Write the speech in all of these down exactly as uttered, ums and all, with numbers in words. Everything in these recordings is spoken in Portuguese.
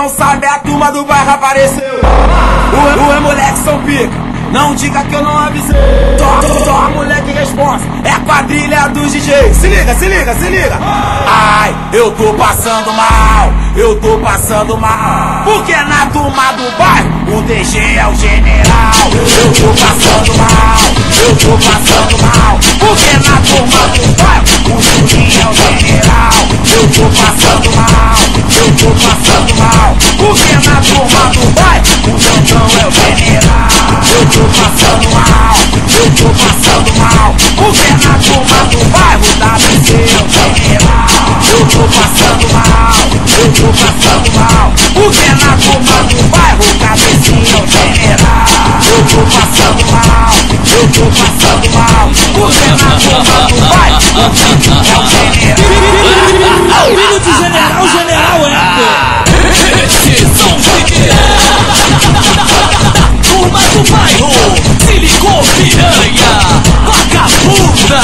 não sabe, a turma do bairro apareceu. Os moleques são pica, não diga que eu não avisei. Só, só moleque responsa, é a quadrilha dos D Js. Se liga, se liga, se liga. Ai, eu tô passando mal, eu tô passando mal. Porque na turma do bairro o D G é o general. Eu tô passando mal, eu tô passando mal. Porque na turma do bairro o Juninho é o general. Eu tô passando mal, eu tô passando mal. Porque na turma do bairro o Jandão é o general. Eu tô passando mal, eu tô passando mal. Porque na turma do bairro o W C é o general. Eu tô passando mal, eu tô passando mal. Porque na turma do bairro o cabecinha é o general. Eu tô passando mal, eu tô passando mal. Porque na turma do bairro o Jandão é o general. Filho de general, general é Esses são turma do bairro, se ligou piranha, vagabunda.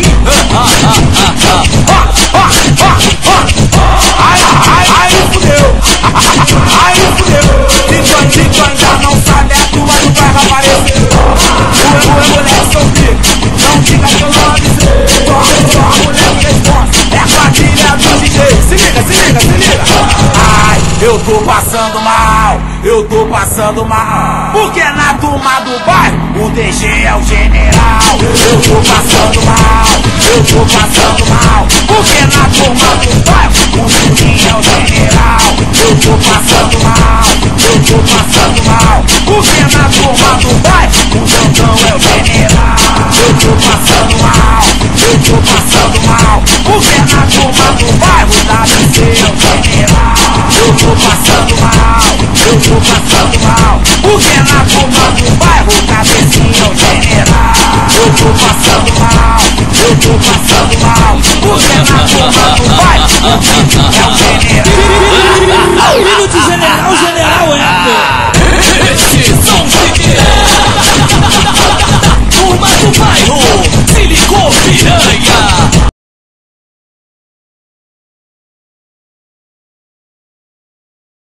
Ai, ai, ai, fudeu. Ai, fudeu. Titã, Titã ainda não sabe, a turma do bairro apareceu. Os moleques são pica, não diga que eu não avisei. Só, só moleque responsa, é a quadrilha dos D Js. Se liga, se liga, se liga. Ai, eu tô passando mal, eu tô passando mal. Porque na turma do bairro o D G é o general. Eu tô passando mal, eu tô passando mal. Porque na turma do bairro o Juninho é o general. Eu tô passando mal, eu tô passando mal. Porque na turma do bairro o Jandão é o general. Eu tô passando mal, eu tô passando mal. Porque na turma do bairro o W C é o general. Eu tô passando mal, eu tô passando mal. Porque na turma do bairro o cabecinha é o general. Eu tô passando mal, eu tô passando mal. Porque na turma do bairro o Jandão é o general. filho de general, general é